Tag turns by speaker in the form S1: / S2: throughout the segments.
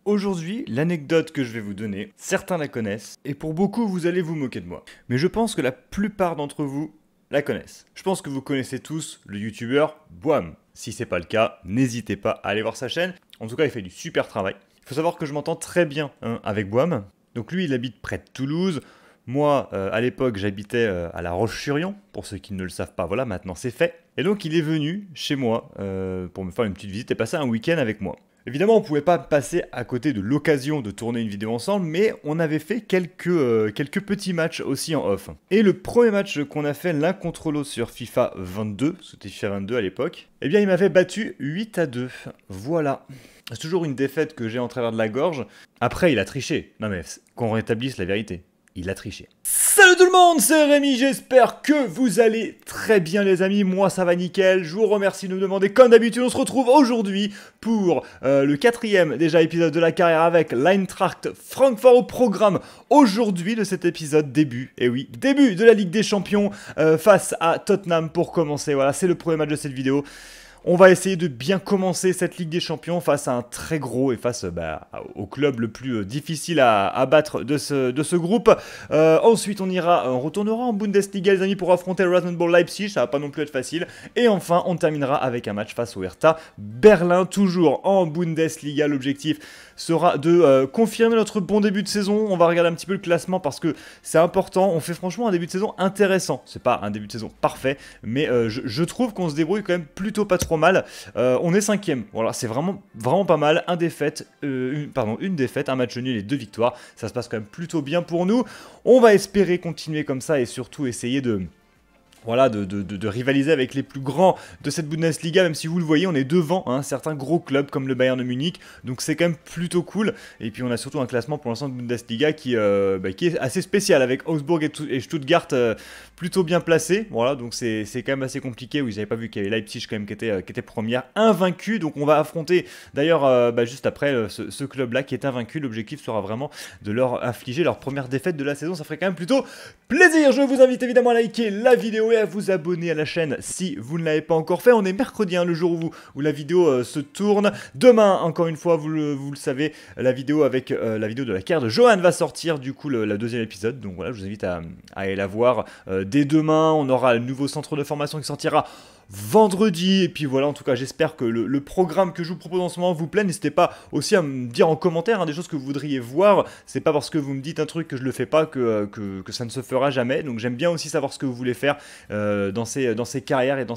S1: Aujourd'hui, l'anecdote que je vais vous donner, certains la connaissent, et pour beaucoup, vous allez vous moquer de moi. Mais je pense que la plupart d'entre vous la connaissent. Je pense que vous connaissez tous le youtubeur Boam. Si c'est pas le cas, n'hésitez pas à aller voir sa chaîne. En tout cas, il fait du super travail. Il faut savoir que je m'entends très bien avec Boam. Donc lui, il habite près de Toulouse. Moi, à l'époque, j'habitais à La Roche-sur-Yon. Pour ceux qui ne le savent pas, voilà, maintenant c'est fait. Et donc, il est venu chez moi pour me faire une petite visite et passer un week-end avec moi. Évidemment, on ne pouvait pas passer à côté de l'occasion de tourner une vidéo ensemble, mais on avait fait quelques petits matchs aussi en off. Et le premier match qu'on a fait l'un contre l'autre sur FIFA 22, c'était FIFA 22 à l'époque, eh bien il m'avait battu 8-2. Voilà. C'est toujours une défaite que j'ai en travers de la gorge. Après, il a triché. Non mais qu'on rétablisse la vérité. Il a triché. Salut tout le monde, c'est Rémi, j'espère que vous allez très bien les amis, moi ça va nickel, je vous remercie de nous demander comme d'habitude, on se retrouve aujourd'hui pour le 4e déjà épisode de la carrière avec l'Eintracht Francfort au programme aujourd'hui de cet épisode début, et oui, début de la Ligue des Champions face à Tottenham pour commencer, voilà c'est le premier match de cette vidéo. On va essayer de bien commencer cette Ligue des Champions face à un très gros et face au club le plus difficile à battre de ce groupe. Ensuite, on retournera en Bundesliga, les amis, pour affronter le Rasenball Leipzig. Ça va pas non plus être facile. Et enfin, on terminera avec un match face au Hertha Berlin, toujours en Bundesliga. L'objectif sera de confirmer notre bon début de saison. On va regarder un petit peu le classement parce que c'est important. On fait franchement un début de saison intéressant. C'est pas un début de saison parfait, mais je trouve qu'on se débrouille quand même plutôt pas trop mal. On est 5e, voilà, c'est vraiment pas mal. Une défaite, un match nul et 2 victoires. Ça se passe quand même plutôt bien pour nous. On va espérer continuer comme ça et surtout essayer de rivaliser avec les plus grands de cette Bundesliga, même si vous le voyez, on est devant certains gros clubs comme le Bayern de Munich, donc c'est quand même plutôt cool. Et puis on a surtout un classement pour l'instant de Bundesliga qui est assez spécial, avec Augsburg et Stuttgart plutôt bien placés. Voilà, donc c'est quand même assez compliqué. Oui, j'avais pas vu qu'il y avait Leipzig quand même qui était première, invaincu. Donc on va affronter d'ailleurs juste après ce club-là qui est invaincu. L'objectif sera vraiment de leur infliger leur première défaite de la saison. Ça ferait quand même plutôt plaisir. Je vous invite évidemment à liker la vidéo et à vous abonner à la chaîne si vous ne l'avez pas encore fait. On est mercredi, le jour où la vidéo se tourne. Demain, encore une fois, vous le savez, la vidéo avec la vidéo de la carrière de Johan va sortir, du coup, le deuxième épisode. Donc voilà, je vous invite à aller la voir dès demain. On aura le nouveau centre de formation qui sortira vendredi. Et puis voilà, en tout cas, j'espère que le programme que je vous propose en ce moment vous plaît. N'hésitez pas aussi à me dire en commentaire des choses que vous voudriez voir. C'est pas parce que vous me dites un truc que je le fais pas que ça ne se fera jamais. Donc j'aime bien aussi savoir ce que vous voulez faire dans ces carrières et dans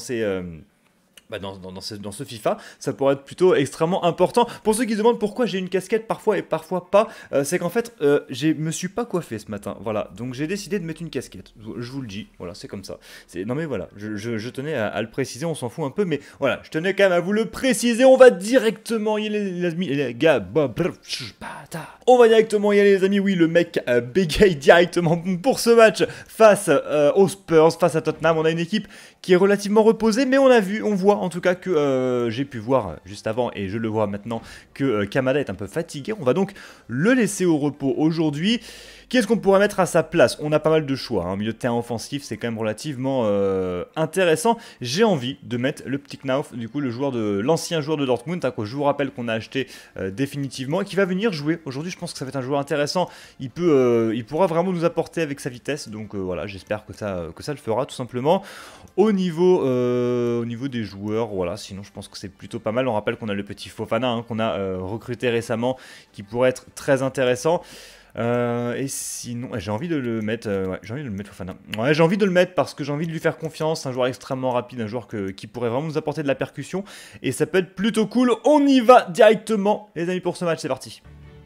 S1: ce FIFA, ça pourrait être plutôt extrêmement important. Pour ceux qui se demandent pourquoi j'ai une casquette parfois et parfois pas, c'est qu'en fait, je me suis pas coiffé ce matin, voilà, donc j'ai décidé de mettre une casquette, je vous le dis, voilà, c'est comme ça. Non mais voilà, je tenais à le préciser, on s'en fout un peu, mais voilà, je tenais quand même à vous le préciser. On va directement y aller les amis, les gars, on va directement y aller les amis, oui, le mec bégaye directement pour ce match face aux Spurs, face à Tottenham. On a une équipe qui est relativement reposée, mais on voit en tout cas que j'ai pu voir juste avant, et je le vois maintenant, que Kamada est un peu fatigué. On va donc le laisser au repos aujourd'hui. Qu'est-ce qu'on pourrait mettre à sa place? On a pas mal de choix, milieu de terrain offensif, c'est quand même relativement intéressant. J'ai envie de mettre le petit Knauf, du coup l'ancien joueur de Dortmund, que je vous rappelle qu'on a acheté définitivement, et qui va venir jouer aujourd'hui. Je pense que ça va être un joueur intéressant. Il pourra vraiment nous apporter avec sa vitesse, donc voilà, j'espère que ça le fera tout simplement. Au niveau des joueurs, voilà, sinon je pense que c'est plutôt pas mal. On rappelle qu'on a le petit Fofana qu'on a recruté récemment, qui pourrait être très intéressant. Et sinon, j'ai envie de le mettre, j'ai envie de le mettre Fofana. Ouais, j'ai envie de le mettre parce que j'ai envie de lui faire confiance. Un joueur extrêmement rapide, un joueur qui pourrait vraiment nous apporter de la percussion, et ça peut être plutôt cool. On y va directement, les amis, pour ce match. C'est parti.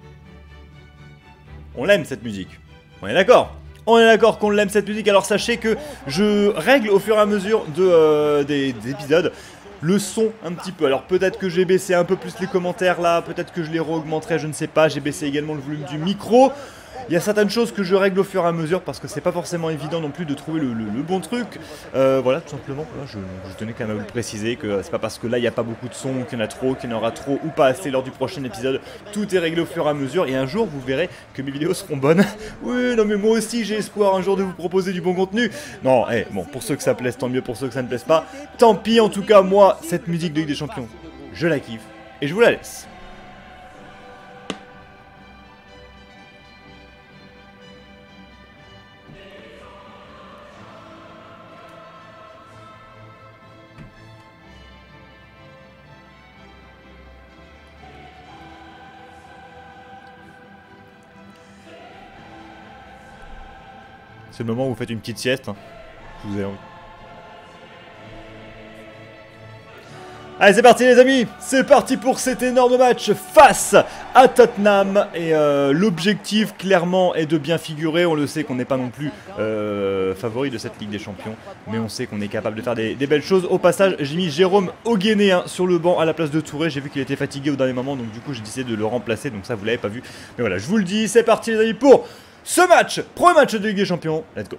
S1: On l'aime cette musique. On est d'accord? On est d'accord qu'on l'aime cette musique. Alors sachez que je règle au fur et à mesure des épisodes le son un petit peu. Alors peut-être que j'ai baissé un peu plus les commentaires là, peut-être que je les re-augmenterai, je ne sais pas. J'ai baissé également le volume du micro. Il y a certaines choses que je règle au fur et à mesure parce que c'est pas forcément évident non plus de trouver le bon truc. Voilà, tout simplement. Voilà, je tenais quand même à vous le préciser que c'est pas parce que là il n'y a pas beaucoup de son, qu'il y en a trop, qu'il y en aura trop ou pas assez lors du prochain épisode. Tout est réglé au fur et à mesure et un jour vous verrez que mes vidéos seront bonnes. Oui, non mais moi aussi j'ai espoir un jour de vous proposer du bon contenu. Non, bon, pour ceux que ça plaise, tant mieux. Pour ceux que ça ne plaise pas, tant pis. En tout cas, moi, cette musique de Ligue des Champions, je la kiffe et je vous la laisse. C'est le moment où vous faites une petite sieste. Hein. Je vous ai envie. Allez, c'est parti les amis, c'est parti pour cet énorme match face à Tottenham. Et l'objectif clairement est de bien figurer. On le sait qu'on n'est pas non plus favori de cette Ligue des Champions, mais on sait qu'on est capable de faire des belles choses. Au passage, j'ai mis Jérôme Oguené sur le banc à la place de Touré. J'ai vu qu'il était fatigué au dernier moment, donc du coup j'ai décidé de le remplacer. Donc ça vous l'avez pas vu, mais voilà, je vous le dis, c'est parti les amis pour ce match, premier match de Ligue des Champions. Let's go.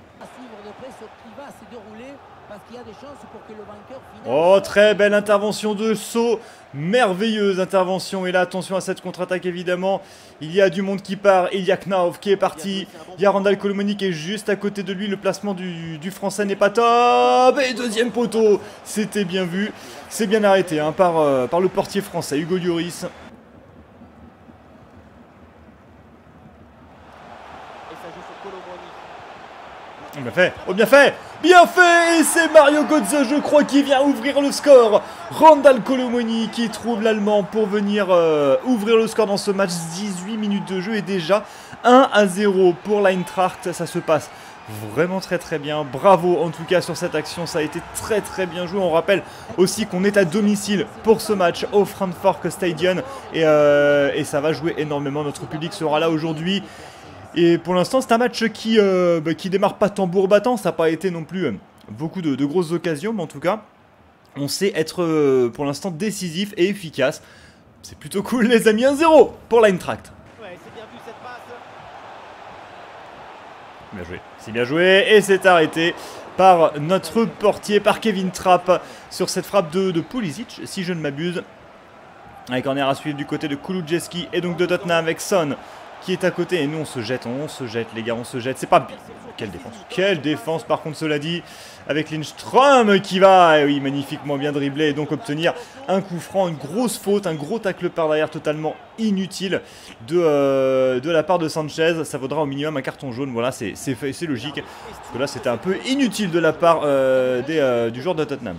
S1: Oh, très belle intervention de Sceaux, merveilleuse intervention. Et là, attention à cette contre-attaque évidemment. Il y a du monde qui part, il y a Knauf qui est parti. Il y a Randal Colomoni qui est juste à côté de lui. Le placement du français n'est pas top. Et deuxième poteau, c'était bien vu. C'est bien arrêté hein, par le portier français, Hugo Lloris. Bien fait, oh bien fait. Bien fait. Et c'est Mario Götze, je crois, qui vient ouvrir le score. Randal Colomoni qui trouve l'Allemand pour venir ouvrir le score dans ce match. 18 minutes de jeu et déjà 1-0 pour l'Eintracht. Ça se passe vraiment très bien. Bravo en tout cas sur cette action, ça a été très bien joué. On rappelle aussi qu'on est à domicile pour ce match au Frankfurt Stadion. Et ça va jouer énormément. Notre public sera là aujourd'hui. Et pour l'instant, c'est un match qui démarre pas tambour battant. Ça n'a pas été non plus beaucoup de grosses occasions. Mais en tout cas, on sait être pour l'instant décisif et efficace. C'est plutôt cool les amis. 1-0 pour l'Eintracht. Ouais, c'est bien vu cette passe. Bien joué. C'est bien joué. Et c'est arrêté par notre portier, par Kevin Trapp. Sur cette frappe de Pulisic, si je ne m'abuse. Avec corner à suivre du côté de Kulusevski et donc de Tottenham avec Son qui est à côté. Et nous on se jette les gars, on se jette. C'est pas... Quelle défense par contre, cela dit, avec Lindström qui va, oui, magnifiquement bien dribbler et donc obtenir un coup franc, une grosse faute, un gros tacle par derrière totalement inutile de la part de Sanchez. Ça vaudra au minimum un carton jaune, voilà, c'est logique. Parce que là c'était un peu inutile de la part du joueur de Tottenham.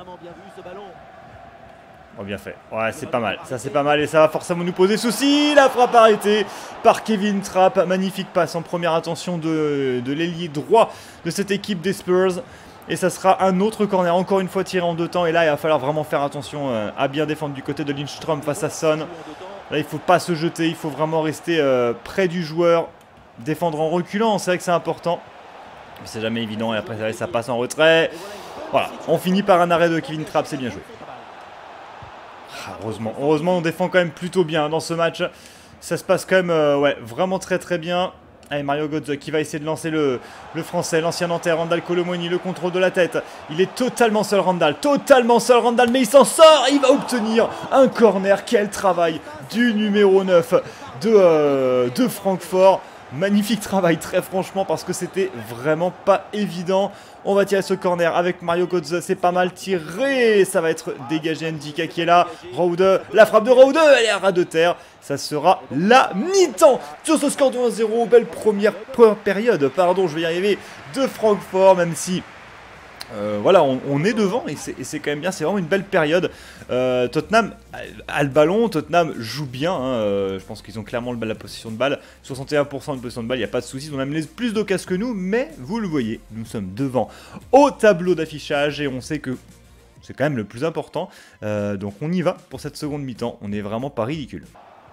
S1: Oh, bien fait, ouais c'est pas mal, ça c'est pas mal et ça va forcément nous poser souci. La frappe arrêtée par Kevin Trapp, magnifique passe en première intention de l'ailier droit de cette équipe des Spurs. Et ça sera un autre corner, encore une fois tiré en deux temps. Et là il va falloir vraiment faire attention à bien défendre du côté de Lindström face à Son. Là il faut pas se jeter, il faut vraiment rester près du joueur, défendre en reculant, c'est vrai que c'est important. Mais c'est jamais évident et après ça passe en retrait. Voilà, on finit par un arrêt de Kevin Trapp, c'est bien joué. Heureusement, on défend quand même plutôt bien dans ce match. Ça se passe quand même ouais, vraiment très bien. Allez, Mario Götze qui va essayer de lancer le français, l'ancien Nantais, Randal Colomoni, le contrôle de la tête. Il est totalement seul Randal, mais il s'en sort. Il va obtenir un corner. Quel travail du numéro 9 de Francfort. Magnifique travail, très franchement, parce que c'était vraiment pas évident. On va tirer ce corner avec Mario Götze, c'est pas mal tiré. Ça va être dégagé, Ndika qui est là. Raude, la frappe de Raude, elle est à ras de terre. Ça sera la mi-temps sur ce score de 1-0. Belle première période, pardon, je vais y arriver, de Francfort, même si... voilà, on est devant et c'est quand même bien, c'est vraiment une belle période. Tottenham a le ballon, Tottenham joue bien, hein, je pense qu'ils ont clairement la possession de balle, 61% de possession de balle, il n'y a pas de soucis, ils ont même plus d'occasions que nous, mais vous le voyez, nous sommes devant au tableau d'affichage et on sait que c'est quand même le plus important, donc on y va pour cette seconde mi-temps, on n'est vraiment pas ridicule.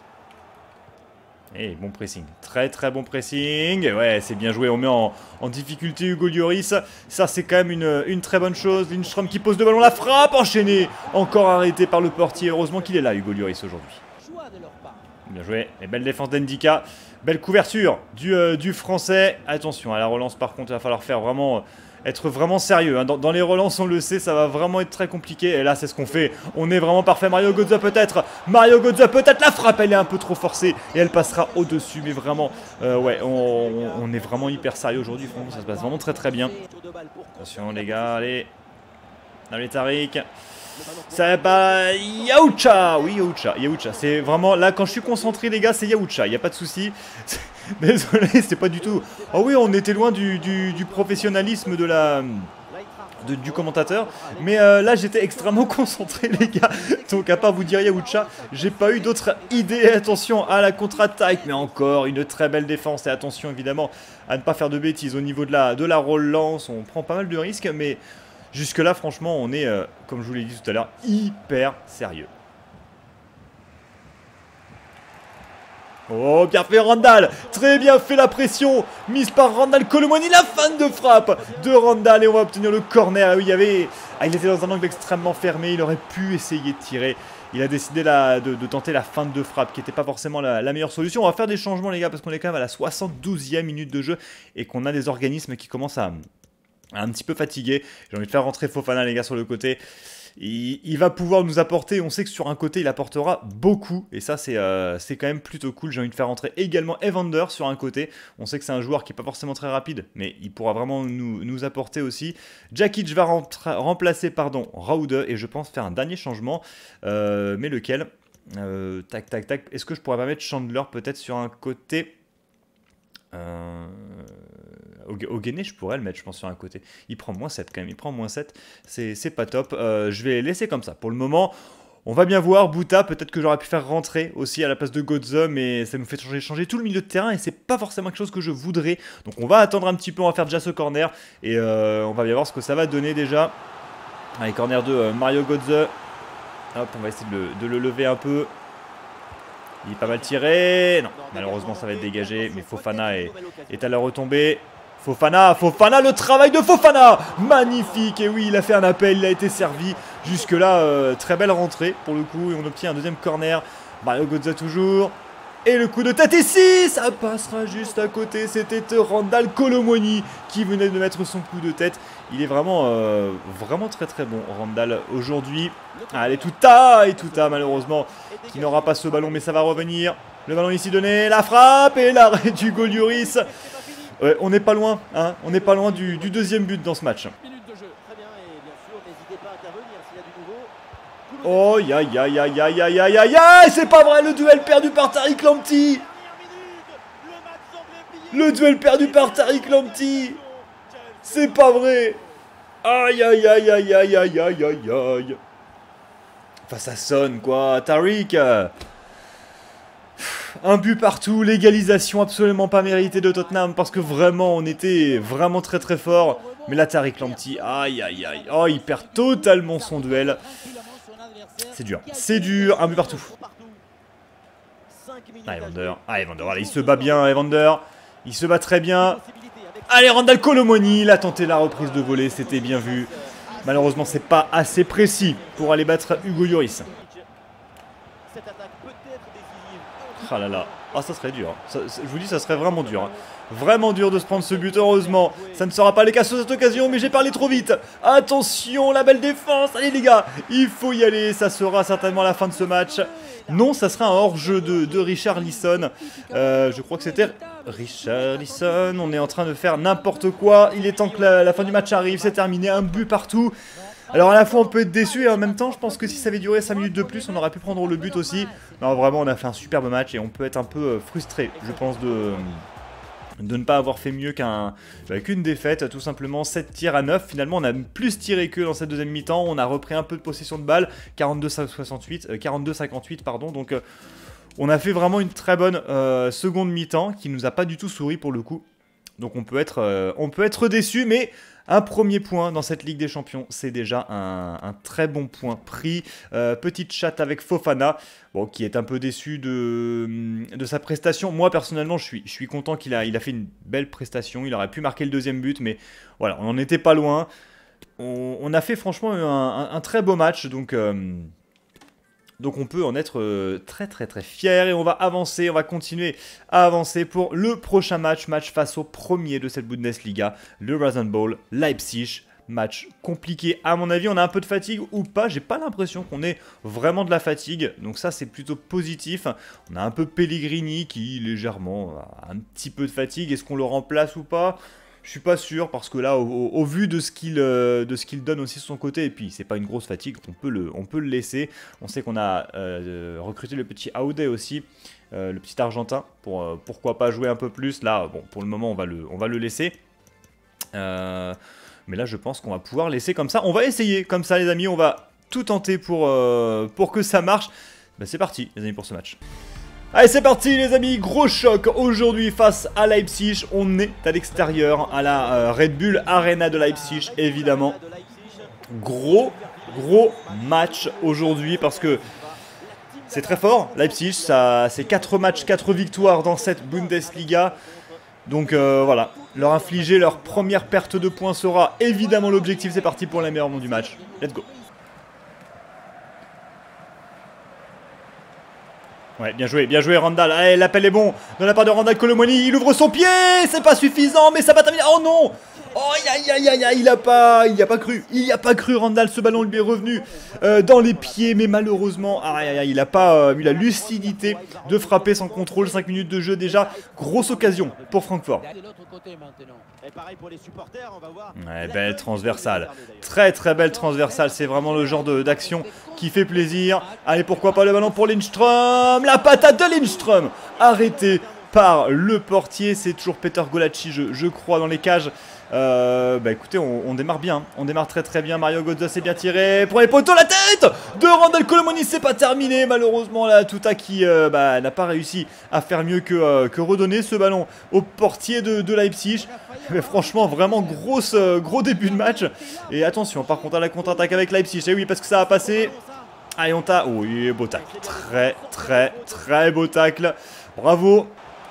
S1: Et bon pressing, très bon pressing. Ouais, c'est bien joué, on met en difficulté Hugo Lloris. Ça c'est quand même une très bonne chose. Lindström qui pose le ballon, la frappe enchaînée. Encore arrêté par le portier, heureusement qu'il est là Hugo Lloris aujourd'hui. Bien joué, et belle défense d'Ndika. Belle couverture du français. Attention à la relance par contre, il va falloir faire vraiment... être vraiment sérieux, hein. Dans les relances on le sait, ça va vraiment être très compliqué. Et là c'est ce qu'on fait, on est vraiment parfait. Mario Götze peut-être, la frappe elle est un peu trop forcée et elle passera au dessus. Mais vraiment, ouais, on est vraiment hyper sérieux aujourd'hui. Franchement ça se passe vraiment très bien. Attention les gars, allez Tariq. Ça va pas... Yaucha. Oui Yaucha, c'est vraiment... Là quand je suis concentré les gars, c'est Yaucha, il n'y a pas de souci. Désolé, c'est pas du tout... Oh oui, on était loin du professionnalisme de du commentateur. Mais là j'étais extrêmement concentré les gars. Donc à part vous dire Yaoucha, j'ai pas eu d'autres idées. Attention à la contre-attaque. Mais encore une très belle défense. Et attention évidemment à ne pas faire de bêtises au niveau de la relance. On prend pas mal de risques. Mais jusque là franchement on est, comme je vous l'ai dit tout à l'heure, hyper sérieux. Oh, bien fait Randall. Très bien fait la pression. Mise par Randall Kolo Muani. La fin de frappe de Randall. Et on va obtenir le corner. Oui, il y avait... il était dans un angle extrêmement fermé. Il aurait pu essayer de tirer. Il a décidé de tenter la fin de frappe qui n'était pas forcément la meilleure solution. On va faire des changements les gars parce qu'on est quand même à la 72e minute de jeu. Et qu'on a des organismes qui commencent à un petit peu fatiguer. J'ai envie de faire rentrer Fofana les gars sur le côté. Il va pouvoir nous apporter, on sait que sur un côté il apportera beaucoup et ça c'est quand même plutôt cool. J'ai envie de faire rentrer également Evander sur un côté. On sait que c'est un joueur qui n'est pas forcément très rapide mais il pourra vraiment nous apporter aussi. Djakic va remplacer Raude et je pense faire un dernier changement mais lequel tac tac tac. Est-ce que je pourrais pas mettre Chandler peut-être sur un côté Ogene, je pourrais le mettre, je pense, sur un côté. Il prend moins 7 quand même, il prend moins 7. C'est pas top. Je vais laisser comme ça. Pour le moment, on va bien voir. Bouta, peut-être que j'aurais pu faire rentrer aussi à la place de Godze, mais ça nous fait changer tout le milieu de terrain et c'est pas forcément quelque chose que je voudrais. Donc on va attendre un petit peu, on va faire déjà ce corner et on va bien voir ce que ça va donner déjà. Allez, corner de Mario Godze. Hop, on va essayer de le lever un peu. Il est pas mal tiré. Non, malheureusement ça va être dégagé. Mais Fofana est à la retombée. Fofana, le travail de Fofana. Magnifique. Et oui, il a fait un appel, il a été servi. Jusque là, très belle rentrée pour le coup. Et on obtient un deuxième corner. Mario Godze toujours. Et le coup de tête ici, ça passera juste à côté. C'était Randall Kolo Muani qui venait de mettre son coup de tête. Il est vraiment, vraiment très très bon, Randall, aujourd'hui. Allez, Tuta malheureusement, qui n'aura pas ce ballon, mais ça va revenir. Le ballon ici donné, la frappe et l'arrêt du goal Lloris. Ouais, on n'est pas loin, hein, on n'est pas loin du deuxième but dans ce match. Oh, c'est pas vrai, le duel perdu par Tariq Lamptey. Le duel perdu par Tariq Lamptey. C'est pas vrai. Aïe. Enfin, ça sonne, quoi. Tariq. Un but partout, l'égalisation absolument pas méritée de Tottenham parce que vraiment, on était vraiment très très fort. Mais là, Tariq Lamptey, aïe. Oh, il perd totalement son duel. C'est dur, un but partout. Evander, voilà, il se bat bien, Evander. Il se bat très bien. Allez, Randall Kolo Muani, il a tenté la reprise de volée, c'était bien vu. Malheureusement, c'est pas assez précis pour aller battre Hugo Lloris. Ah là là, ça serait dur. Je vous dis, ça serait vraiment dur. Vraiment dur de se prendre ce but, heureusement. Ça ne sera pas le cas sur cette occasion, mais j'ai parlé trop vite. Attention, la belle défense. Allez les gars, il faut y aller. Ça sera certainement la fin de ce match. Non, ça sera un hors-jeu de Richarlison. Je crois que c'était Richarlison. On est en train de faire n'importe quoi. Il est temps que la fin du match arrive. C'est terminé, un but partout. Alors à la fois on peut être déçu et en même temps je pense que si ça avait duré 5 minutes de plus on aurait pu prendre le but aussi. Non vraiment on a fait un superbe match et on peut être un peu frustré je pense de ne pas avoir fait mieux qu'une défaite tout simplement. 7 tirs à 9 finalement on a plus tiré que dans cette deuxième mi-temps. On a repris un peu de possession de balle 42-58 pardon donc on a fait vraiment une très bonne seconde mi-temps qui nous a pas du tout souri pour le coup. Donc on peut être déçu mais un premier point dans cette Ligue des Champions, c'est déjà un très bon point pris. Petite chatte avec Fofana, bon, qui est un peu déçu de sa prestation. Moi, personnellement, je suis content qu'il a fait une belle prestation. Il aurait pu marquer le deuxième but, mais voilà, on n'en était pas loin. On a fait franchement un très beau match, donc on peut en être très fier et on va avancer, on va continuer à avancer pour le prochain match face au premier de cette Bundesliga, le Rasenball Leipzig. Match compliqué à mon avis, on a un peu de fatigue ou pas, j'ai pas l'impression qu'on ait vraiment de la fatigue, donc ça c'est plutôt positif. On a un peu Pellegrini qui légèrement a un petit peu de fatigue, est-ce qu'on le remplace ou pas ? Je suis pas sûr parce que là, au vu de ce qu'il donne aussi sur son côté, et puis c'est pas une grosse fatigue, on peut le laisser. On sait qu'on a recruté le petit Aude aussi, le petit Argentin, pour pourquoi pas jouer un peu plus. Là, bon, pour le moment, on va le laisser. Mais là, je pense qu'on va pouvoir laisser comme ça. On va essayer comme ça, les amis. On va tout tenter pour que ça marche. Bah, c'est parti, les amis, pour ce match. Allez, c'est parti, les amis. Gros choc aujourd'hui face à Leipzig. On est à l'extérieur, à la Red Bull Arena de Leipzig, évidemment. Gros match aujourd'hui parce que c'est très fort. Leipzig, c'est 4 matchs, 4 victoires dans cette Bundesliga. Donc voilà, leur infliger leur première perte de points sera évidemment l'objectif. C'est parti pour les meilleurs moments du match. Let's go. Ouais, bien joué Randall. Allez, l'appel est bon de la part de Randall Colomoni. Il ouvre son pied, c'est pas suffisant, mais ça va terminer. Oh non! Oh, il y a pas cru Randall, ce ballon lui est revenu dans les pieds, mais malheureusement, il n'a pas eu la lucidité de frapper sans contrôle. 5 minutes de jeu déjà, grosse occasion pour Francfort. Ouais, belle transversale, très belle transversale, c'est vraiment le genre d'action qui fait plaisir. Allez, pourquoi pas le ballon pour Lindström, la patate de Lindström, arrêté par le portier, c'est toujours Peter Golacci, je crois, dans les cages. Bah écoutez, on démarre bien, on démarre très bien. Mario Götze s'est bien tiré pour les poteaux, la tête de Randall Colomoni, c'est pas terminé malheureusement là. Tuta qui n'a pas réussi à faire mieux que redonner ce ballon au portier de Leipzig. Mais franchement, vraiment gros début de match. Et attention, par contre à la contre-attaque avec Leipzig. Et oui, parce que ça a passé. Allez, on t'a. Oui, beau tacle, très beau tacle. Bravo.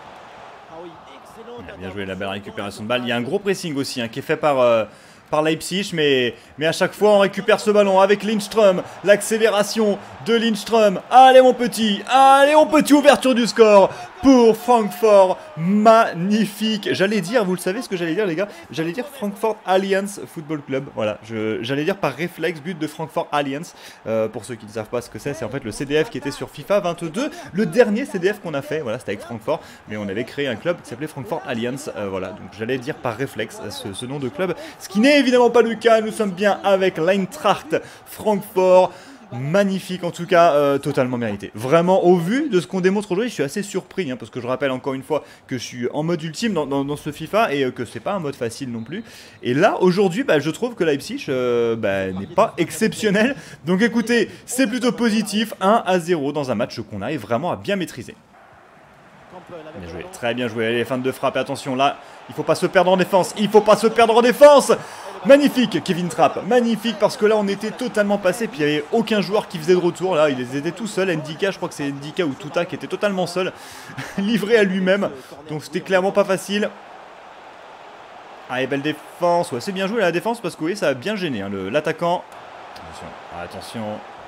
S1: Bien joué, la belle récupération de balle. Il y a un gros pressing aussi qui est fait par Leipzig, mais à chaque fois on récupère ce ballon avec Lindström. L'accélération de Lindström. Allez mon petit, ouverture du score pour Francfort. Magnifique. J'allais dire, vous le savez ce que j'allais dire les gars, j'allais dire Francfort Alliance Football Club. Voilà, j'allais dire par réflexe but de Francfort Alliance. Pour ceux qui ne savent pas ce que c'est en fait le CDF qui était sur FIFA 22. Le dernier CDF qu'on a fait, voilà, c'était avec Francfort, mais on avait créé un club qui s'appelait Francfort Alliance. Voilà, donc j'allais dire par réflexe ce nom de club, ce qui n'est évidemment pas le cas. Nous sommes bien avec l'Eintracht Francfort. Magnifique en tout cas, totalement mérité. Vraiment, au vu de ce qu'on démontre aujourd'hui, je suis assez surpris, parce que je rappelle encore une fois que je suis en mode ultime dans ce FIFA et que c'est pas un mode facile non plus. Et là, aujourd'hui, je trouve que Leipzig n'est pas exceptionnel. Donc écoutez, c'est plutôt positif, 1-0 dans un match qu'on arrive vraiment à bien maîtriser. Bien joué, très bien joué. Allez, fin de frappe, attention là, il faut pas se perdre en défense, Magnifique Kevin Trapp, magnifique parce que là on était totalement passé, puis il n'y avait aucun joueur qui faisait de retour, là ils étaient tout seuls. Ndika, je crois que c'est Ndika ou Tuta qui était totalement seul, livré à lui-même, donc c'était clairement pas facile. Allez, belle défense, ouais c'est bien joué la défense parce que oui ça a bien gêné l'attaquant. Attention,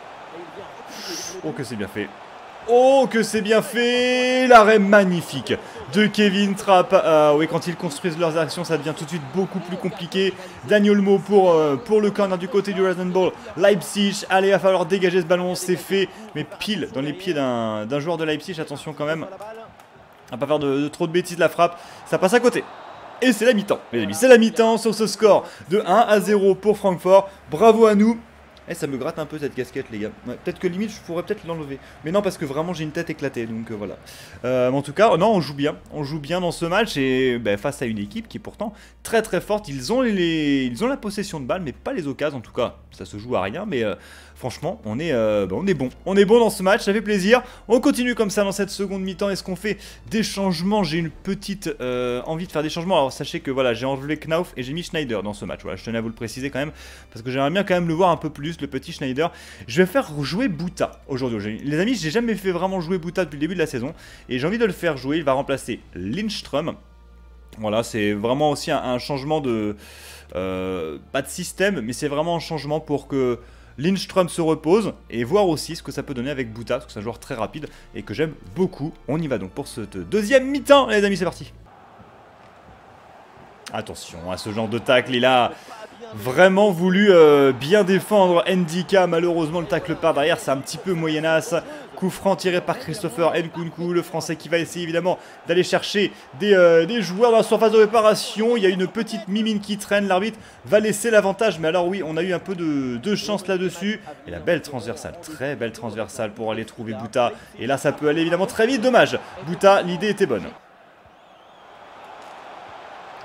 S1: oh que c'est bien fait. Oh, que c'est bien fait! L'arrêt magnifique de Kevin Trapp. Oui, quand ils construisent leurs actions, ça devient tout de suite beaucoup plus compliqué. Daniel Olmo pour le corner du côté du Red Bull Leipzig. Allez, il va falloir dégager ce ballon, c'est fait. Mais pile dans les pieds d'un joueur de Leipzig. Attention quand même. À pas faire de trop de bêtises, la frappe. Ça passe à côté. Et c'est la mi-temps, mes amis. C'est la mi-temps sur ce score de 1-0 pour Francfort. Bravo à nous. Eh, ça me gratte un peu cette casquette les gars, ouais, peut-être que limite je pourrais peut-être l'enlever. Mais non parce que vraiment j'ai une tête éclatée donc voilà. Mais en tout cas non on joue bien dans ce match et face à une équipe qui est pourtant très forte. Ils ont la possession de balle mais pas les occasions en tout cas. Ça se joue à rien mais franchement on est bon dans ce match, ça fait plaisir. On continue comme ça dans cette seconde mi-temps. Est-ce qu'on fait des changements? J'ai une petite envie de faire des changements. Alors sachez que voilà j'ai enlevé Knauf et j'ai mis Schneider dans ce match. Voilà je tenais à vous le préciser quand même parce que j'aimerais bien quand même le voir un peu plus le petit Schneider. Je vais faire jouer Bouta aujourd'hui. Les amis, j'ai jamais fait vraiment jouer Bouta depuis le début de la saison et j'ai envie de le faire jouer. Il va remplacer Lindström. Voilà, c'est vraiment aussi un changement de pas de système, mais c'est vraiment un changement pour que Lindström se repose et voir aussi ce que ça peut donner avec Bouta, parce que c'est un joueur très rapide et que j'aime beaucoup. On y va donc pour cette deuxième mi-temps, les amis, c'est parti. Attention à ce genre de tacle, il a vraiment voulu bien défendre Ndika. Malheureusement le tacle par derrière c'est un petit peu moyenasse. Coup franc tiré par Christopher Nkunku, le français qui va essayer évidemment d'aller chercher des joueurs dans la surface de réparation. Il y a une petite mimine qui traîne, l'arbitre va laisser l'avantage. Mais alors oui, on a eu un peu de chance là-dessus. Et la belle transversale, très belle transversale pour aller trouver Bouta. Et là ça peut aller évidemment très vite, dommage. Bouta, l'idée était bonne.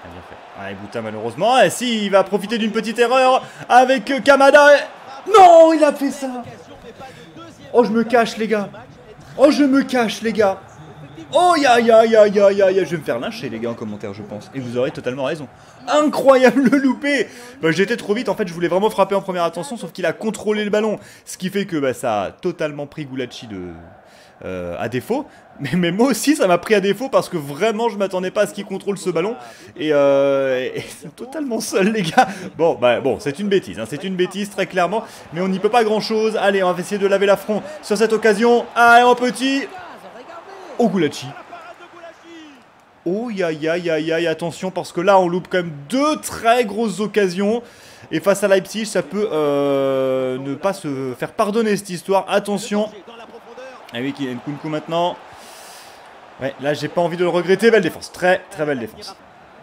S1: Bien fait. Allez, Bouta malheureusement. Et si, il va profiter d'une petite erreur avec Kamada. Non, il a fait ça. Oh, je me cache, les gars. Oh, je me cache, les gars. Oh, ya, ya, ya, ya, ya, ya. Je vais me faire lyncher, les gars, en commentaire, je pense. Et vous aurez totalement raison. Incroyable le loupé. Bah, j'étais trop vite, en fait, je voulais vraiment frapper en première attention, sauf qu'il a contrôlé le ballon. Ce qui fait que bah, ça a totalement pris Gulacsi à défaut. Mais moi aussi, ça m'a pris à défaut parce que vraiment, je m'attendais pas à ce qu'il contrôle ce ballon. Et c'est totalement seul, les gars. Bon, c'est une bêtise, hein, c'est une bêtise, très clairement. Mais on n'y peut pas grand-chose. Allez, on va essayer de laver l'affront sur cette occasion. Allez, en petit. Oh, Gulacsi. Oh, ya, ya, ya, ya, attention, parce que là, on loupe quand même deux très grosses occasions. Et face à Leipzig, ça peut ne pas se faire pardonner cette histoire. Attention. Ah oui, qui est Nkunku maintenant. Ouais, là, j'ai pas envie de le regretter. Belle défense, très, très belle défense.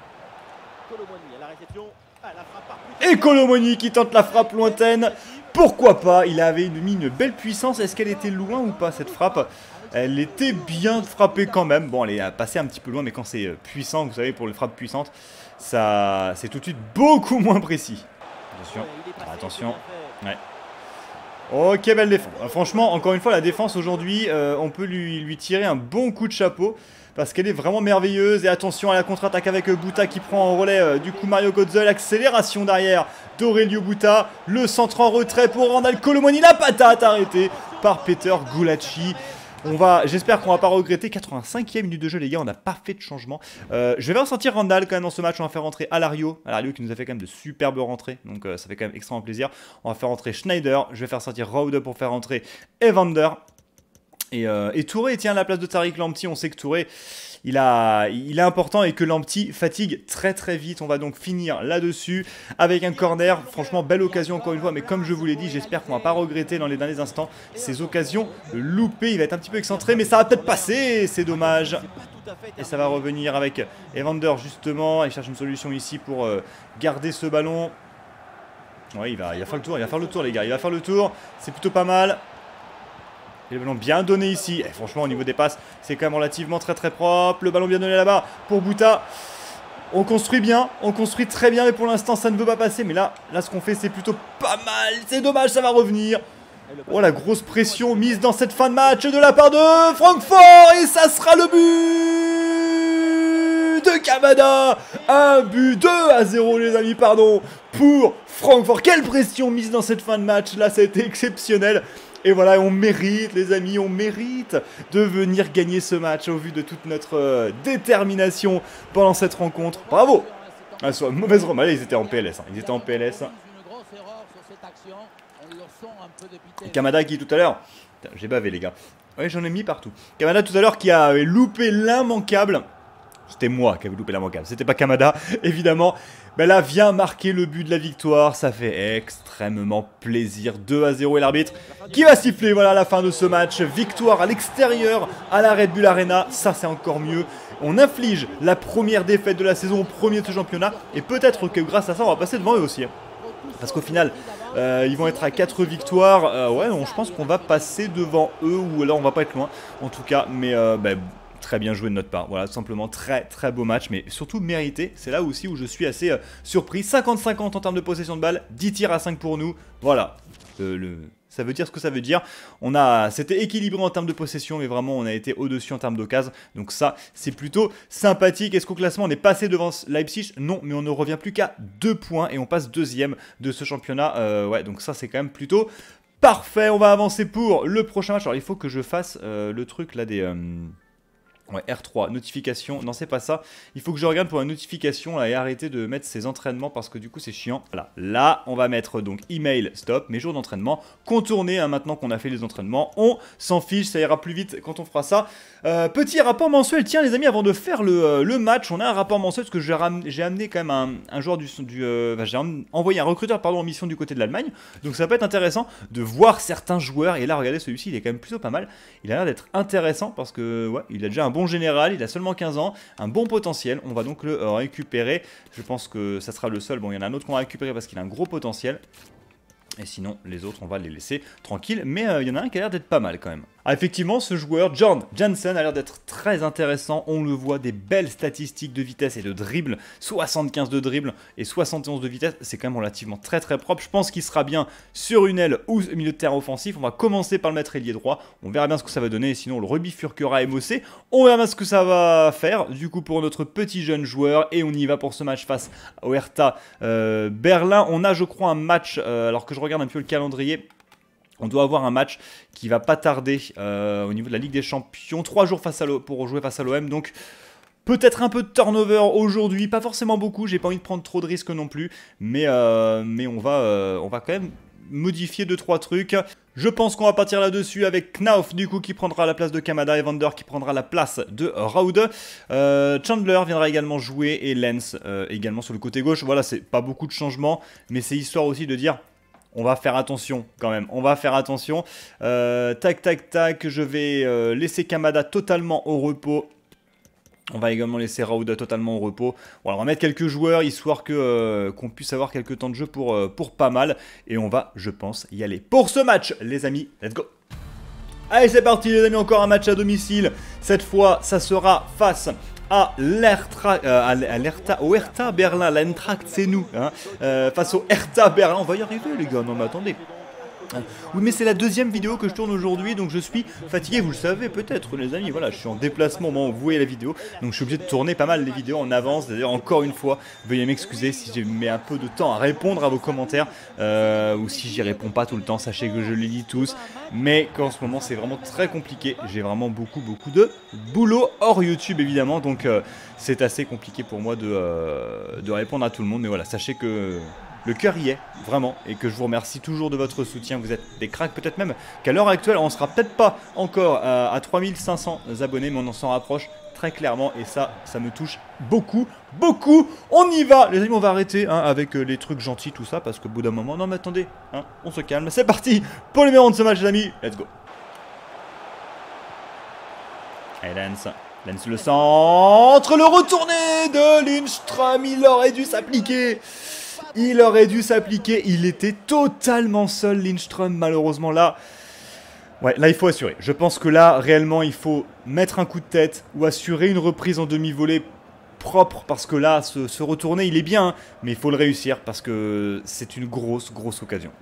S1: Et Colomoni qui tente la frappe lointaine. Pourquoi pas? Il avait mis une belle puissance. Est-ce qu'elle était loin ou pas, cette frappe? Elle était bien frappée quand même. Bon, elle est passée un petit peu loin, mais quand c'est puissant, vous savez, pour les frappes puissantes, ça c'est tout de suite beaucoup moins précis. Attention, attention. Ouais. Ok, belle défense. Franchement, encore une fois, la défense aujourd'hui, on peut lui tirer un bon coup de chapeau. Parce qu'elle est vraiment merveilleuse. Et attention à la contre-attaque avec Bouta qui prend en relais du coup Mario Götze. L'accélération derrière d'Aurelio Bouta. Le centre en retrait pour Randal Colomoni. La patate arrêtée par Peter Gulacsi. J'espère qu'on va pas regretter. 85e minute de jeu, les gars, on n'a pas fait de changement. Je vais faire sortir Randal quand même dans ce match. On va faire rentrer Alario qui nous a fait quand même de superbes rentrées. Donc ça fait quand même extrêmement plaisir. On va faire rentrer Schneider. Je vais faire sortir Raude pour faire rentrer Evander. Et Touré tient la place de Tariq Lamptey. On sait que Touré il est important et que Lamptey fatigue très très vite. On va donc finir là-dessus avec un corner. Franchement, belle occasion encore une fois, mais comme je vous l'ai dit, j'espère qu'on va pas regretter dans les derniers instants ces occasions loupées. Il va être un petit peu excentré, mais ça va peut-être passer, c'est dommage. Et ça va revenir avec Evander justement. Il cherche une solution ici pour garder ce ballon. Ouais, il va faire le tour, les gars, il va faire le tour. C'est plutôt pas mal. Et le ballon bien donné ici. Et franchement, au niveau des passes, c'est quand même relativement très très propre. Le ballon bien donné là-bas pour Bouta. On construit bien, on construit très bien, mais pour l'instant, ça ne veut pas passer. Mais là ce qu'on fait, c'est plutôt pas mal. C'est dommage, ça va revenir. Oh, la grosse pression mise dans cette fin de match de la part de Francfort. Et ça sera le but de Kamada. Un but 2-0, les amis, pardon, pour Francfort. Quelle pression mise dans cette fin de match. Là, ça a été exceptionnel. Et voilà, on mérite, les amis, on mérite de venir gagner ce match au vu de toute notre détermination pendant cette rencontre. Bravo! Ah, soit mauvaise remarque, ils étaient en PLS. Hein. Ils étaient en PLS. Et Kamada qui tout à l'heure... J'ai bavé, les gars. Ouais, j'en ai mis partout. Kamada tout à l'heure qui a loupé l'immanquable. C'était moi qui avais loupé l'immanquable. C'était pas Kamada, évidemment. Ben là, vient marquer le but de la victoire. Ça fait extrêmement plaisir. 2-0 et l'arbitre qui va siffler. Voilà la fin de ce match. Victoire à l'extérieur à la Red Bull Arena. Ça, c'est encore mieux. On inflige la première défaite de la saison au premier de ce championnat. Et peut-être que grâce à ça, on va passer devant eux aussi. Parce qu'au final, ils vont être à 4 victoires. Ouais, donc je pense qu'on va passer devant eux. Ou là, on va pas être loin. En tout cas, mais... très bien joué de notre part, voilà, tout simplement, très très beau match, mais surtout mérité, c'est là aussi où je suis assez surpris, 50-50 en termes de possession de balle, 10 tirs à 5 pour nous, voilà, ça veut dire ce que ça veut dire, c'était équilibré en termes de possession, mais vraiment on a été au-dessus en termes d'occasion, donc ça c'est plutôt sympathique. Est-ce qu'au classement on est passé devant Leipzig? Non, mais on ne revient plus qu'à 2 points et on passe deuxième de ce championnat, ouais, donc ça c'est quand même plutôt parfait. On va avancer pour le prochain match. Alors il faut que je fasse le truc là des... Ouais, R3, notification, non c'est pas ça, il faut que je regarde pour la notification là, et arrêter de mettre ces entraînements parce que du coup c'est chiant. Voilà, là on va mettre donc email, stop, mes jours d'entraînement, contourner, hein, maintenant qu'on a fait les entraînements, on s'en fiche, ça ira plus vite quand on fera ça. Petit rapport mensuel, tiens les amis, avant de faire le match, on a un rapport mensuel parce que j'ai amené quand même un joueur j'ai envoyé un recruteur pardon, en mission du côté de l'Allemagne, donc ça peut être intéressant de voir certains joueurs, et là regardez celui-ci, il est quand même plutôt pas mal, il a l'air d'être intéressant parce que ouais, il a déjà un bon général, il a seulement 15 ans, un bon potentiel, on va donc le récupérer, je pense que ça sera le seul, bon il y en a un autre qu'on va récupérer parce qu'il a un gros potentiel, et sinon les autres on va les laisser tranquilles, mais il y en a un qui a l'air d'être pas mal quand même. Ah, effectivement, ce joueur, Jorn Jensen, a l'air d'être très intéressant. On le voit, des belles statistiques de vitesse et de dribble. 75 de dribble et 71 de vitesse. C'est quand même relativement très propre. Je pense qu'il sera bien sur une aile ou milieu de terrain offensif. On va commencer par le mettre ailier droit. On verra bien ce que ça va donner. Sinon, on le rebifurquera MOC. On verra bien ce que ça va faire. Du coup, pour notre petit jeune joueur. Et on y va pour ce match face au Hertha Berlin. On a, je crois, un match, alors que je regarde un peu le calendrier. On doit avoir un match qui va pas tarder au niveau de la Ligue des Champions. 3 jours pour jouer face à l'OM. Donc peut-être un peu de turnover aujourd'hui. Pas forcément beaucoup. J'ai pas envie de prendre trop de risques non plus. Mais on va quand même modifier 2-3 trucs. Je pense qu'on va partir là-dessus avec Knauf du coup qui prendra la place de Kamada et Vander qui prendra la place de Raude. Chandler viendra également jouer et Lens également sur le côté gauche. Voilà, c'est pas beaucoup de changements. Mais c'est histoire aussi de dire... On va faire attention quand même, on va faire attention. Tac, je vais laisser Kamada totalement au repos. On va également laisser Rauda totalement au repos. Voilà, on va mettre quelques joueurs, histoire qu'on puisse avoir quelques temps de jeu pour pas mal. Et on va, je pense, y aller pour ce match, les amis. Let's go! Allez, c'est parti les amis, encore un match à domicile. Cette fois, ça sera face... au Hertha Berlin, l'Eintracht c'est nous, hein, face au Hertha Berlin, on va y arriver les gars, non mais attendez. Oui mais c'est la deuxième vidéo que je tourne aujourd'hui, donc je suis fatigué, vous le savez peut-être les amis, voilà, je suis en déplacement au moment où vous voyez la vidéo, donc je suis obligé de tourner pas mal les vidéos en avance. D'ailleurs encore une fois, veuillez m'excuser si je mets un peu de temps à répondre à vos commentaires, ou si j'y réponds pas tout le temps, sachez que je les lis tous, mais qu'en ce moment c'est vraiment très compliqué, j'ai vraiment beaucoup de boulot hors YouTube évidemment, donc c'est assez compliqué pour moi de répondre à tout le monde, mais voilà, sachez que... Le cœur y est, vraiment, et que je vous remercie toujours de votre soutien, vous êtes des cracks, peut-être même qu'à l'heure actuelle, on ne sera peut-être pas encore à 3500 abonnés, mais on en s'en rapproche très clairement, et ça me touche beaucoup. On y va, les amis, on va arrêter hein, avec les trucs gentils, tout ça, parce qu'au bout d'un moment, non mais attendez, hein, on se calme, c'est parti pour le numéro de ce match, les amis, let's go. Allez, Lens le centre, le retourné de Lindström, il aurait dû s'appliquer. Il était totalement seul Lindström malheureusement là. Ouais, là il faut assurer. Je pense que là réellement il faut mettre un coup de tête ou assurer une reprise en demi-volée propre parce que là ce retourné il est bien hein, mais il faut le réussir parce que c'est une grosse occasion.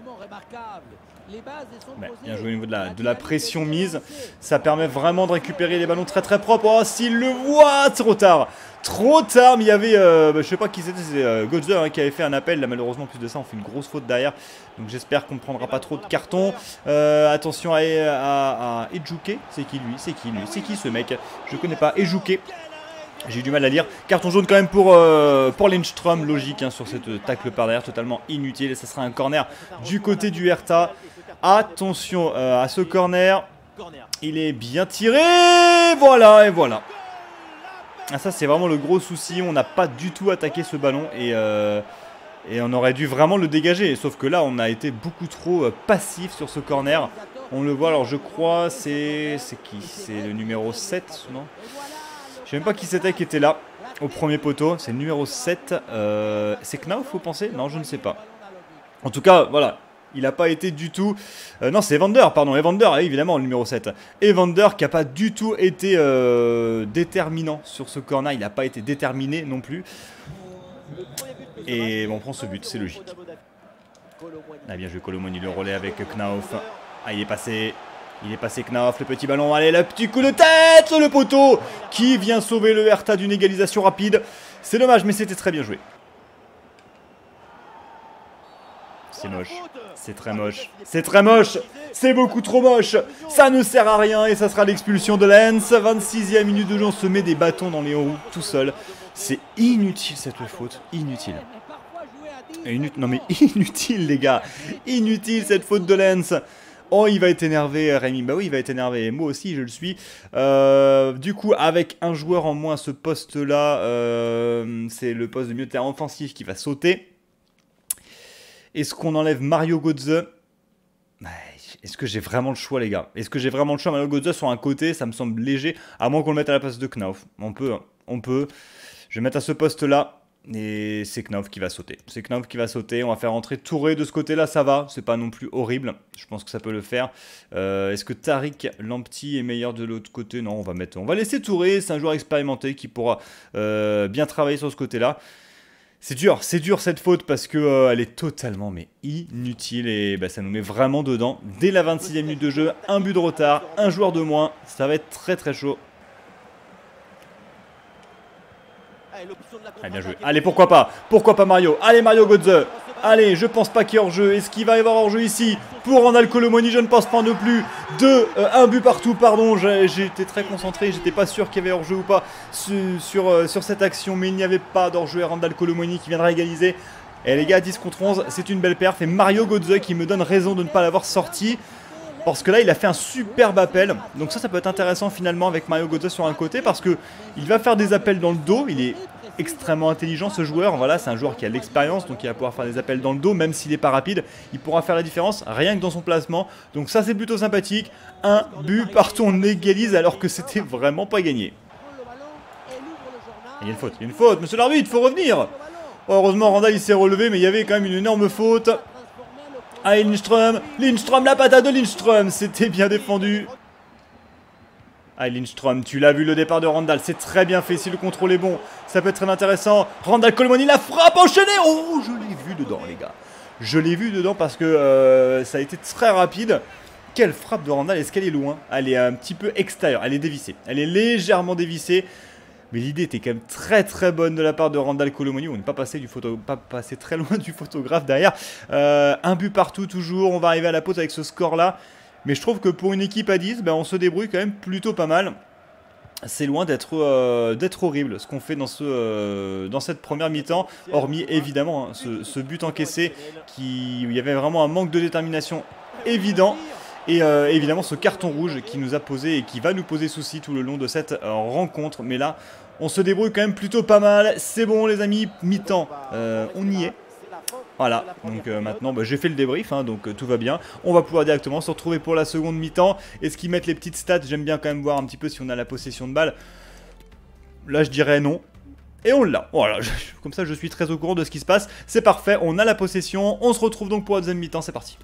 S1: Ouais, bien joué au niveau de la pression mise. Ça permet vraiment de récupérer les ballons très propres. Oh, s'il le voit, trop tard, mais il y avait, je sais pas qui c'était, c'est Godzer hein, qui avait fait un appel. Là, malheureusement, plus de ça, on fait une grosse faute derrière. Donc j'espère qu'on ne prendra pas trop de cartons. Attention à Ejuke. C'est qui lui? C'est qui ce mec? Je connais pas. Ejuke. J'ai eu du mal à lire. Carton jaune quand même pour Lindström, logique hein, sur cette tacle par derrière, totalement inutile. Et ça sera un corner du côté du Hertha. Attention à ce corner. Il est bien tiré. Voilà, et voilà. Ah, ça c'est vraiment le gros souci. On n'a pas du tout attaqué ce ballon et on aurait dû vraiment le dégager. Sauf que là on a été beaucoup trop passif sur ce corner. On le voit, alors je crois c'est qui? C'est le numéro 7, non? Je sais même pas qui c'était qui était là au premier poteau. C'est le numéro 7. C'est Knauf, vous pensez? Non, je ne sais pas. En tout cas, voilà. Il n'a pas été du tout... non, c'est Evander, pardon. Evander, évidemment, le numéro 7. Evander qui n'a pas du tout été déterminant sur ce corner. Il n'a pas été déterminé non plus. Et on prend ce but, c'est logique. Ah, bien joué Colomoni, le relais avec Knauf. Ah, il est passé Knauf, le petit ballon, allez, le petit coup de tête, le poteau qui vient sauver le Hertha d'une égalisation rapide. C'est dommage, mais c'était très bien joué. C'est moche, c'est très moche, c'est beaucoup trop moche. Ça ne sert à rien et ça sera l'expulsion de Lens. 26e minute de jeu, on se met des bâtons dans les roues tout seul. C'est inutile cette faute, inutile. Non mais inutile les gars, inutile cette faute de Lens. Oh, il va être énervé, Rémi. Bah oui, il va être énervé. Moi aussi, je le suis. Du coup, avec un joueur en moins à ce poste-là, c'est le poste de milieu de terrain offensif qui va sauter. Est-ce qu'on enlève Mario Götze? Est-ce que j'ai vraiment le choix, les gars? Est-ce que j'ai vraiment le choix? Mario Götze sur un côté, ça me semble léger. À moins qu'on le mette à la place de Knauf. On peut. Je vais mettre à ce poste-là. Et c'est Knauf qui va sauter. C'est Knauf qui va sauter. On va faire entrer Touré de ce côté-là, ça va. C'est pas non plus horrible. Je pense que ça peut le faire. Est-ce que Tariq Lamptey est meilleur de l'autre côté? Non, on va laisser Touré. C'est un joueur expérimenté qui pourra bien travailler sur ce côté-là. C'est dur cette faute parce que elle est totalement mais inutile et bah, ça nous met vraiment dedans. Dès la 26e minute de jeu, un but de retard, un joueur de moins. Ça va être très très chaud. Allez, bien joué. Allez, pourquoi pas Mario. Allez, Mario Götze. Allez, je pense pas qu'il y ait hors-jeu. Est-ce qu'il va y avoir hors-jeu ici pour Randal Kolo Muani? Je ne pense pas non plus. Un but partout, pardon. J'étais très concentré. J'étais pas sûr qu'il y avait hors-jeu ou pas sur cette action. Mais il n'y avait pas d'hors-jeu. Et Randal Kolo Muani qui viendra égaliser. Et les gars, 10 contre 11, c'est une belle perf. Et Mario Götze qui me donne raison de ne pas l'avoir sorti. Parce que là, il a fait un superbe appel. Donc ça peut être intéressant finalement avec Mario Götze sur un côté. Parce que il va faire des appels dans le dos. Il est extrêmement intelligent ce joueur. Voilà, c'est un joueur qui a de l'expérience. Donc il va pouvoir faire des appels dans le dos. Même s'il n'est pas rapide, il pourra faire la différence rien que dans son placement. Donc ça, c'est plutôt sympathique. Un but partout, on égalise alors que c'était vraiment pas gagné. Il y a une faute. Monsieur l'arbitre, il faut revenir. Oh, heureusement, Randal il s'est relevé. Mais il y avait quand même une énorme faute. Ah, Lindström, la patate de Lindström, c'était bien défendu. Ah, Lindström, tu l'as vu le départ de Randal, c'est très bien fait, si le contrôle est bon, ça peut être très intéressant. Randal Kolo Muani, la frappe enchaînée. Oh, je l'ai vu dedans les gars. Je l'ai vu dedans parce que ça a été très rapide. Quelle frappe de Randal, est-ce qu'elle est loin? Elle est un petit peu extérieure, elle est dévissée. Elle est légèrement dévissée. Mais l'idée était quand même très très bonne de la part de Randal Kolo Muani. On n'est pas passé très loin du photographe derrière. Un but partout toujours. On va arriver à la pause avec ce score là. Mais je trouve que pour une équipe à 10, ben, on se débrouille quand même plutôt pas mal. C'est loin d'être horrible ce qu'on fait dans cette première mi-temps. Hormis évidemment hein, ce but encaissé où il y avait vraiment un manque de détermination évident. Et évidemment ce carton rouge qui nous a posé et qui va nous poser souci tout le long de cette rencontre. Mais là, on se débrouille quand même plutôt pas mal. C'est bon les amis, mi-temps, on y est. Voilà, donc maintenant bah, j'ai fait le débrief, hein, donc tout va bien. On va pouvoir directement se retrouver pour la seconde mi-temps. Est-ce qu'ils mettent les petites stats? J'aime bien quand même voir un petit peu si on a la possession de balle. Là je dirais non. Et on l'a, voilà, comme ça je suis très au courant de ce qui se passe. C'est parfait, on a la possession. On se retrouve donc pour la deuxième mi-temps, c'est parti.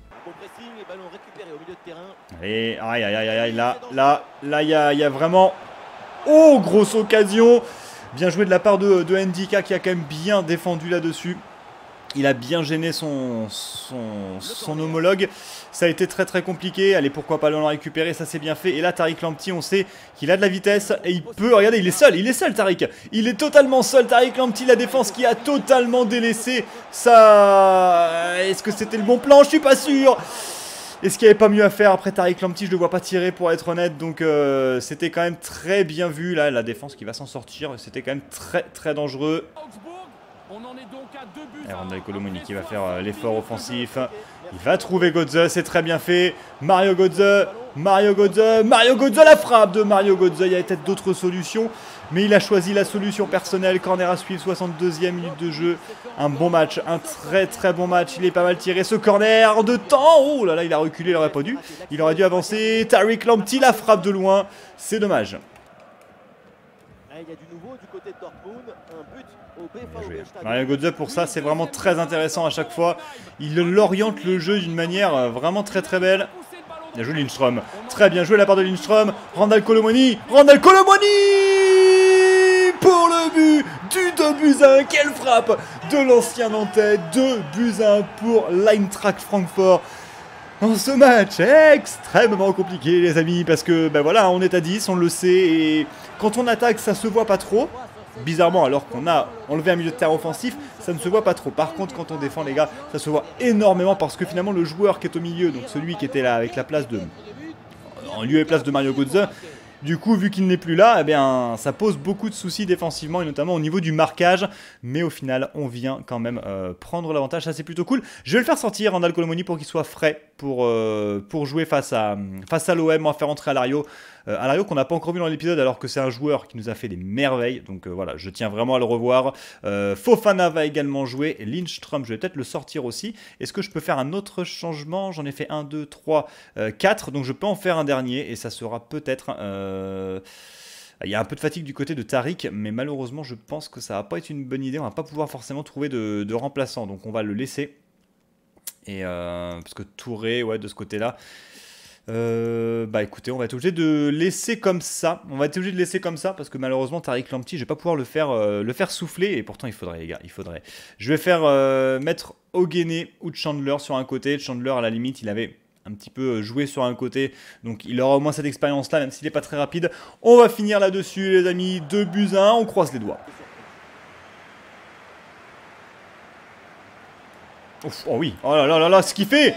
S1: Allez, aïe, aïe, aïe, aïe, là, il y a vraiment... Oh, grosse occasion. Bien joué de la part de Ndika qui a quand même bien défendu là-dessus. Il a bien gêné son homologue. Ça a été très très compliqué. Allez, pourquoi pas le récupérer, ça c'est bien fait. Et là, Tariq Lamptey, on sait qu'il a de la vitesse. Et il peut, regardez, il est seul Tariq. Il est totalement seul, Tariq Lamptey, la défense qui a totalement délaissé ça. Est-ce que c'était le bon plan? Je suis pas sûr. Est-ce qu'il n'y avait pas mieux à faire? Après Tariq Lamptey, je ne le vois pas tirer pour être honnête. Donc c'était quand même très bien vu. Là, la défense qui va s'en sortir. C'était quand même très très dangereux. Et Randal Kolo Muani qui va faire l'effort offensif. Il va trouver Götze, c'est très bien fait. Mario Götze, la frappe de Mario Götze. Il y avait peut-être d'autres solutions, mais il a choisi la solution personnelle. Corner à suivre, 62e minute de jeu. Un bon match, un très très bon match. Il est pas mal tiré ce corner de temps. Oh là là, il a reculé, il aurait pas dû. Il aurait dû avancer. Tariq Lamptey, la frappe de loin. C'est dommage. Il y a du nouveau du côté de Dortmund, un but au BVB. Mario Götze pour ça c'est vraiment très intéressant à chaque fois. Il oriente le jeu d'une manière vraiment très très belle. Bien joué Lindström. Très bien joué la part de Lindström. Randal Kolo Muani pour le but du 2-1. Quelle frappe de l'ancien Nantais. 2-1 pour l'Eintracht Francfort. Dans ce match extrêmement compliqué les amis, parce que ben voilà, on est à 10, on le sait, et quand on attaque ça se voit pas trop, bizarrement alors qu'on a enlevé un milieu de terrain offensif, ça ne se voit pas trop. Par contre quand on défend les gars, ça se voit énormément parce que finalement le joueur qui est au milieu, donc celui qui était là avec la place de... en lieu et place de Mario Götze, du coup, vu qu'il n'est plus là, eh bien, ça pose beaucoup de soucis défensivement et notamment au niveau du marquage. Mais au final, on vient quand même prendre l'avantage. Ça, c'est plutôt cool. Je vais le faire sortir, Randal Kolo Muani, pour qu'il soit frais pour jouer face à l'OM. On va faire entrer Alario. Alario qu'on n'a pas encore vu dans l'épisode alors que c'est un joueur qui nous a fait des merveilles. Donc voilà, je tiens vraiment à le revoir. Fofana va également jouer. Et Lindström, je vais peut-être le sortir aussi. Est-ce que je peux faire un autre changement? J'en ai fait 1, 2, 3, 4. Donc je peux en faire un dernier et ça sera peut-être... Il y a un peu de fatigue du côté de Tariq, mais malheureusement, je pense que ça va pas être une bonne idée. On va pas pouvoir forcément trouver de remplaçant, donc on va le laisser. Et parce que Touré, ouais, de ce côté-là. Bah écoutez, on va être obligé de laisser comme ça. On va être obligé de laisser comme ça parce que malheureusement Tariq Lamptey, je vais pas pouvoir le faire souffler. Et pourtant il faudrait, les gars, il faudrait. Je vais faire mettre Ogene ou Chandler sur un côté. Chandler à la limite, il avait un petit peu joué sur un côté, donc il aura au moins cette expérience-là, même s'il n'est pas très rapide. On va finir là-dessus, les amis. 2 buts à 1, on croise les doigts. Ouf, oh oui, oh là là là là, ce qu'il fait!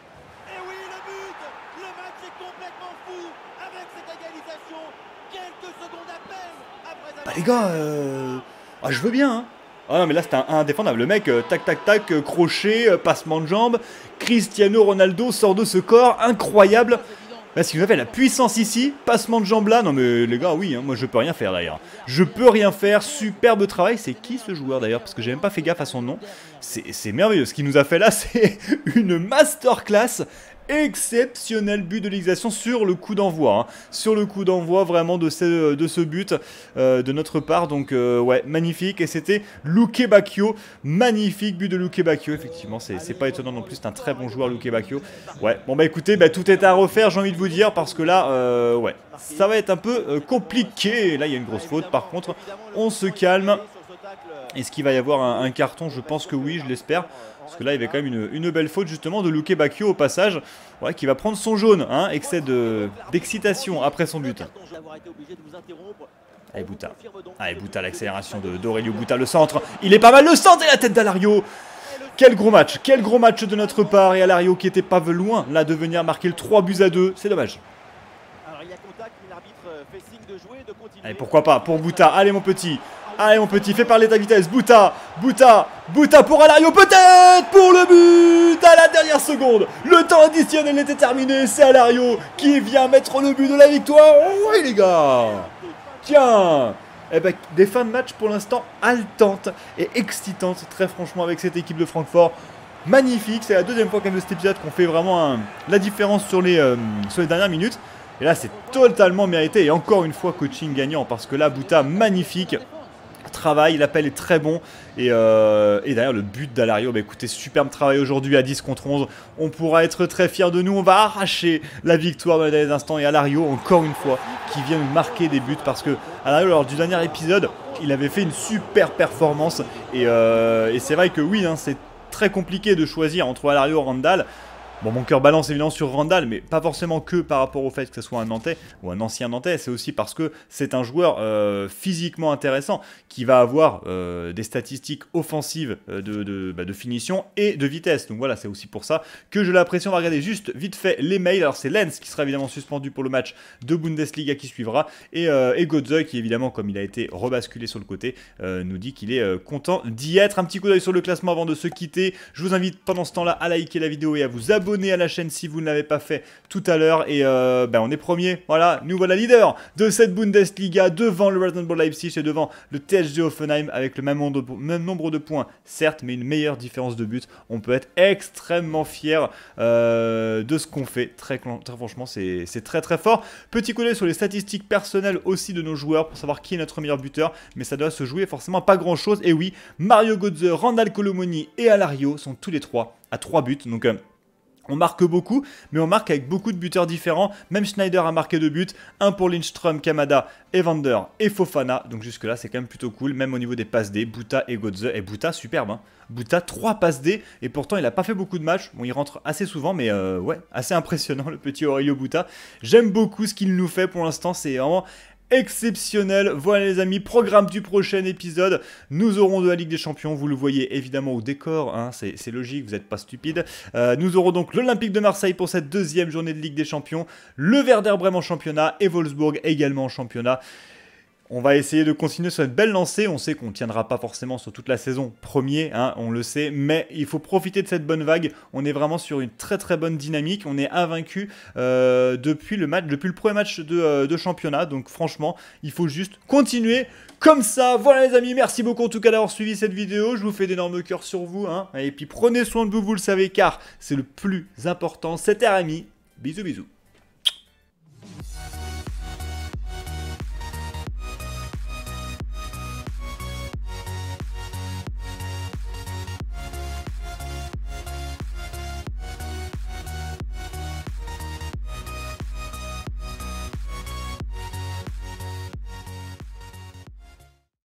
S1: Bah les gars, ah, je veux bien, hein. Ah non, mais là c'était indéfendable. Le mec, tac tac tac, crochet, passement de jambes. Cristiano Ronaldo sort de ce corps, incroyable. Là, ce qu'il nous a fait, la puissance ici, passement de jambes là. Non mais les gars, oui, hein, moi je peux rien faire d'ailleurs. Je peux rien faire, superbe travail. C'est qui ce joueur d'ailleurs? Parce que j'ai même pas fait gaffe à son nom. C'est merveilleux. Ce qu'il nous a fait là, c'est une masterclass. Exceptionnel but de l'égalisation sur le coup d'envoi, hein. Sur le coup d'envoi vraiment de ce but de notre part, donc ouais, magnifique. Et c'était Luque Bacchio, magnifique but de Luque Bacchio, effectivement, c'est pas étonnant non plus, c'est un très bon joueur Luque Bacchio. Ouais, bon bah écoutez, bah, tout est à refaire, j'ai envie de vous dire, parce que là, ouais, ça va être un peu compliqué. Là il y a une grosse faute, par contre, on se calme. Est-ce qu'il va y avoir un carton? Je pense que oui, je l'espère. Parce que là, il y avait quand même une belle faute justement de Luque Bacchio au passage. Ouais, qui va prendre son jaune, hein, excès d'excitation après son but. Allez, Bouta. Allez, Bouta, l'accélération d'Aurelio Bouta, le centre. Il est pas mal, le centre et la tête d'Alario. Quel gros match de notre part. Et Alario qui était pas loin là de venir marquer le 3 buts à 2. C'est dommage. Allez, pourquoi pas, pour Bouta. Allez, mon petit. Allez mon petit, fais parler ta vitesse. Bouta pour Alario, peut-être pour le but à la dernière seconde. Le temps additionnel était terminé. C'est Alario qui vient mettre le but de la victoire. Oh oui les gars. Tiens. Eh ben, des fins de match pour l'instant haletantes et excitantes, très franchement, avec cette équipe de Francfort. Magnifique, c'est la deuxième fois quand même de cet épisode qu'on fait vraiment la différence sur les dernières minutes. Et là c'est totalement mérité et encore une fois coaching gagnant parce que là Bouta magnifique. Travail, l'appel est très bon et d'ailleurs le but d'Alario, bah écoutez, superbe travail aujourd'hui à 10 contre 11, on pourra être très fiers de nous, on va arracher la victoire dans les derniers instants et Alario encore une fois qui vient nous marquer des buts parce que Alario lors du dernier épisode il avait fait une super performance et c'est vrai que oui, hein, c'est très compliqué de choisir entre Alario et Randall. Bon, mon cœur balance évidemment sur Randall, mais pas forcément que par rapport au fait que ce soit un Nantais ou un ancien Nantais, c'est aussi parce que c'est un joueur physiquement intéressant qui va avoir des statistiques offensives de finition et de vitesse. Donc voilà, c'est aussi pour ça que je l'apprécie. On va regarder juste vite fait les mails. Alors c'est Lenz qui sera évidemment suspendu pour le match de Bundesliga qui suivra et Godze qui évidemment, comme il a été rebasculé sur le côté, nous dit qu'il est content d'y être. Un petit coup d'œil sur le classement avant de se quitter. Je vous invite pendant ce temps-là à liker la vidéo et à vous abonner à la chaîne si vous ne l'avez pas fait tout à l'heure et on est premier, voilà, nous voilà leader de cette Bundesliga devant le Red Bull Leipzig et devant le TSG Hoffenheim avec le même nombre de points, certes, mais une meilleure différence de but. On peut être extrêmement fier de ce qu'on fait, très franchement c'est très très fort. Petit coup d'œil sur les statistiques personnelles aussi de nos joueurs pour savoir qui est notre meilleur buteur, mais ça doit se jouer forcément pas grand chose. Et oui, Mario Götze, Randall Colomoni et Alario sont tous les trois à 3 buts, donc on marque beaucoup, mais on marque avec beaucoup de buteurs différents. Même Schneider a marqué 2 buts. Un pour Lindström, Kamada, Evander et Fofana. Donc jusque là, c'est quand même plutôt cool. Même au niveau des passes D, Bouta et Götze. Et Bouta, superbe. Hein. Bouta, 3 passes D. Et pourtant, il n'a pas fait beaucoup de matchs. Bon, il rentre assez souvent, mais ouais, assez impressionnant, le petit Aurelio Bouta. J'aime beaucoup ce qu'il nous fait pour l'instant. C'est vraiment exceptionnel. Voilà les amis, programme du prochain épisode, nous aurons de la Ligue des Champions, vous le voyez évidemment au décor, hein, c'est logique, vous n'êtes pas stupide. Nous aurons donc l'Olympique de Marseille pour cette deuxième journée de Ligue des Champions, le Werder Bremen en championnat et Wolfsburg également en championnat. On va essayer de continuer sur cette belle lancée. On sait qu'on ne tiendra pas forcément sur toute la saison premier, hein, on le sait, mais il faut profiter de cette bonne vague. On est vraiment sur une très très bonne dynamique. On est invaincu depuis le premier match de championnat. Donc franchement, il faut juste continuer comme ça. Voilà les amis, merci beaucoup en tout cas d'avoir suivi cette vidéo. Je vous fais d'énormes cœurs sur vous, hein. Et puis prenez soin de vous, vous le savez, car c'est le plus important. C'était Rémi. Bisous bisous.